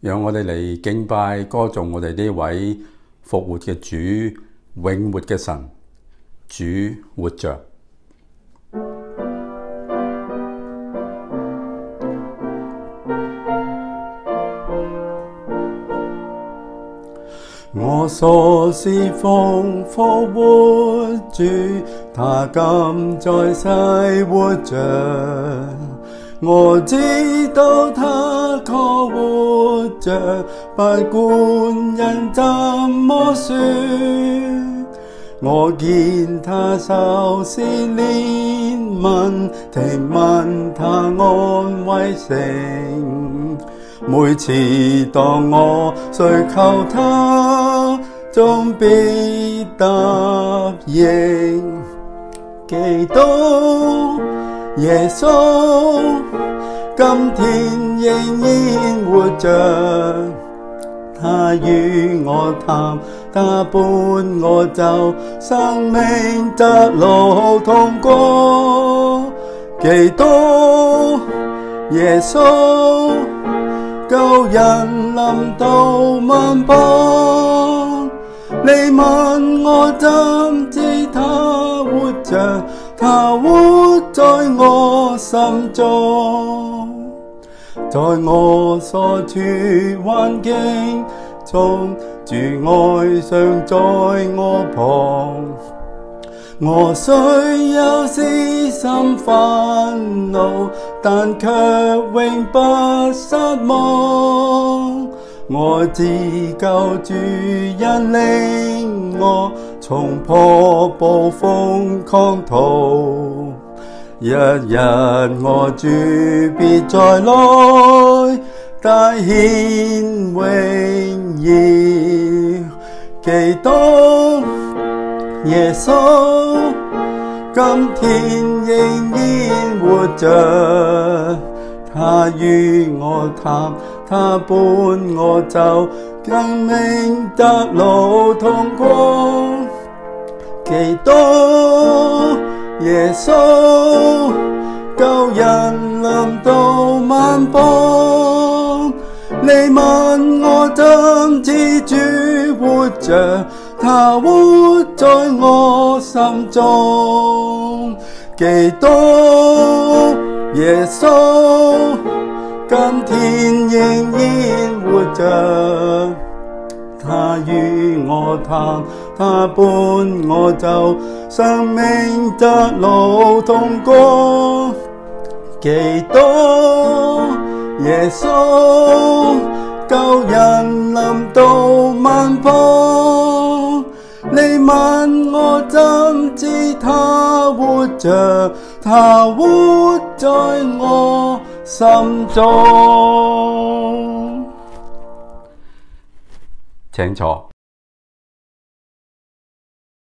讓我哋嚟敬拜歌頌我哋呢位復活嘅主，永活嘅神。主活着。我所侍奉復活主，他今在世活着。我知道他確活着，不管人怎麼說。我見他受試煉問，聽聞他安慰成。每次當我需求他，終必答應。基督耶穌今天仍然活着，他與我談，他伴我走，生命窄路通過。基督耶穌救人臨到萬邦，你問我怎知他活着？他活在我心中，在我所處環境中，主愛常在我旁。我雖有絲心煩惱，但卻永不失望。我知救主引領我，從瀑布風狂途。一日我主必再來，大顯榮耀。基督耶穌今天仍然活着，他與我談，他伴我走，生命窄路通過。基督耶穌救人臨到萬邦，你問我怎知主活着？他活在我心中。基督耶穌今天仍然活着，他與我談，他伴我走，生命窄路通過。基督耶穌救人臨到萬邦，你問我怎知他活着？他活在我心中。請坐。